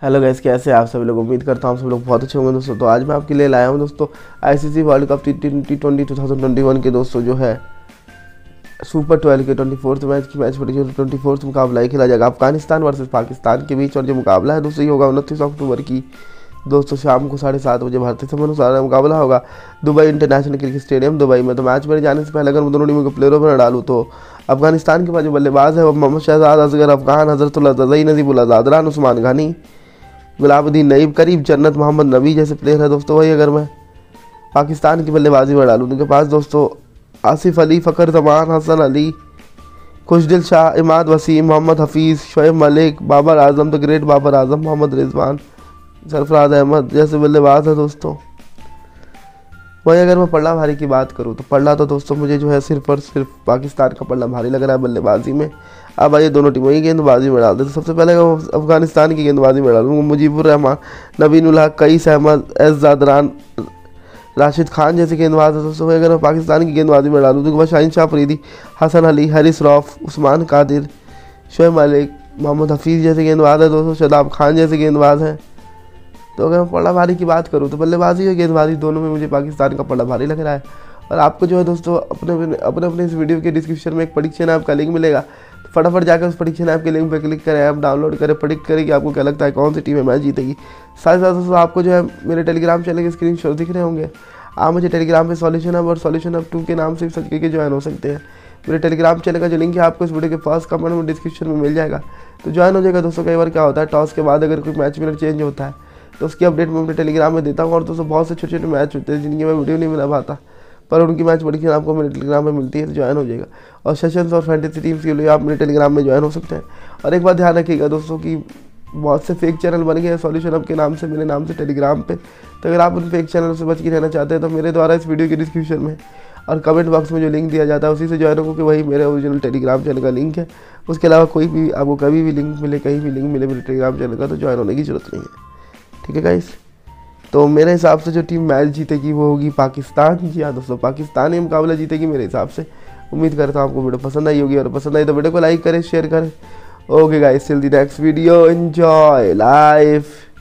Hello guys, कैसे हैं आप सभी लोग। उम्मीद करता हूँ आप सब लोग बहुत अच्छे होंगे दोस्तों। तो आज मैं आपके लिए लाया हूँ दोस्तों आईसीसी वर्ल्ड कप T20 2021 के दोस्तों जो है सुपर 12 के 24th मैच की मैच पड़ी। 24th मुकाबला ही खेला जाएगा अफगानिस्तान वर्सेस पाकिस्तान के बीच। और जो मुकाबला है दोस्तों ये होगा 29 अक्टूबर की दोस्तों शाम को 7:30 बजे भारतीय समय अनुसार मुकाबला होगा Dubai international cricket stadium Dubai में। तो मैच में जाने से पहले अगर मैं दोनों टीमों के प्लेयरों पर डालूँ तो अफगानिस्तान के पास जो बल्लेबाज है वो मोहम्मद शहजाद असगर अफगान, हजरतुल्लाह रज़ई, नजीबुल आज़ादरान, उस्मान गनी, गुलाबुद्दीन नईब, करीब जन्नत, मोहम्मद नबी जैसे प्लेयर है दोस्तों। वही अगर मैं पाकिस्तान की बल्लेबाजी में डालूँ उनके पास दोस्तों आसिफ अली, फ़खर जमान, हसन अली, खुशदिल शाह, इमाद वसीम, मोहम्मद हफीज़, शोएब मलिक, बाबर आजम द ग्रेट बाबर आजम, मोहम्मद रिजवान, सरफराज अहमद जैसे बल्लेबाज है दोस्तों। वही अगर मैं पल्ला भारी की बात करूँ तो पल्ला तो दोस्तों मुझे जो है सिर्फ और सिर्फ पाकिस्तान का पल्ला भारी लग रहा है बल्लेबाजी में। अब आइए दोनों टीमों की गेंदबाजी में डालते हैं। तो सबसे पहले अफगानिस्तान की गेंदबाजी में डालूंगा मुजीबुर रहमान, नवीन उल हक, कईस अहमद, एजादरान, राशिद खान जैसे गेंदबाज है दोस्तों। अगर मैं पाकिस्तान की गेंदबाजी में डालूँ तो शाहीन शाह फरीदी, हसन अली, हारिस रऊफ, उस्मान कादिर, शोएब मलिक, मोहम्मद हफीज़ जैसे गेंदबाज है दोस्तों, शादाब खान जैसे गेंदबाज हैं। तो अगर मैं पल्ला भारी की बात करूँ तो बल्लेबाजी और गेंदबाजी दोनों में मुझे पाकिस्तान का पल्ला भारी लग रहा है। और आपको जो है दोस्तों अपने इस वीडियो के डिस्क्रिप्शन में एक प्रेडिक्शन ऐप का लिंक मिलेगा। तो फटाफट जाकर उस प्रेडिक्शन ऐप के लिंक पर क्लिक करें, ऐप डाउनलोड करें, प्रेडिक्ट करें कि आपको क्या लगता है कौन सी टीम मैच जीतेगी। साथ ही साथ दोस्तों आपको जो है मेरे टेलीग्राम चैनल के स्क्रीनशॉट दिख रहे होंगे। आप मुझे टेलीग्राम पे सॉल्यूशन हब और सॉल्यूशन हब 2 के नाम से सर्च करके ज्वाइन हो सकते हैं। मेरे टेलीग्राम चैनल का जो लिंक है आपको इस वीडियो के फर्स्ट कमेंट में डिस्क्रिप्शन में मिल जाएगा, तो ज्वाइन हो जाएगा दोस्तों। कई बार क्या होता है टॉस के बाद अगर कोई मैच विनर चेंज होता है तो उसकी अपडेट मैं अपने टेलीग्राम में देता हूँ। और दोस्तों बहुत से छोटे छोटे मैच होते हैं जिनकी मैं वीडियो नहीं बना पाता, पर उनकी मैच बड़ी आपको मेरे टेलीग्राम में मिलती है, तो ज्वाइन हो जाएगा। और सेशंस और फैंटेसी टीम्स के लिए आप मेरे टेलीग्राम में ज्वाइन हो सकते हैं। और एक बात ध्यान रखिएगा दोस्तों कि बहुत से फेक चैनल बन गए हैं सॉल्यूशन हब के नाम से, मेरे नाम से टेलीग्राम पे। तो अगर आप उन फेक चैनल से बच के रहना चाहते हैं तो मेरे द्वारा इस वीडियो के डिस्क्रिप्शन में और कमेंट बॉक्स में जो लिंक दिया जाता है उसी से ज्वाइन हो, क्योंकि वही मेरे ओरिजिनल टेलीग्राम चैनल का लिंक है। उसके अलावा कोई भी आपको कभी भी लिंक मिले, कहीं भी लिंक मिले मेरे टेलीग्राम चैनल का, तो ज्वाइन होने की जरूरत नहीं है। ठीक है गाइस, तो मेरे हिसाब से जो टीम मैच जीतेगी वो होगी पाकिस्तान। जी हाँ दोस्तों, पाकिस्तान ही मुकाबला जीतेगी मेरे हिसाब से। उम्मीद करता हूँ आपको वीडियो पसंद आई होगी, और पसंद आई तो वीडियो को लाइक करें, शेयर करें। Okay guys, till the next video, enjoy life.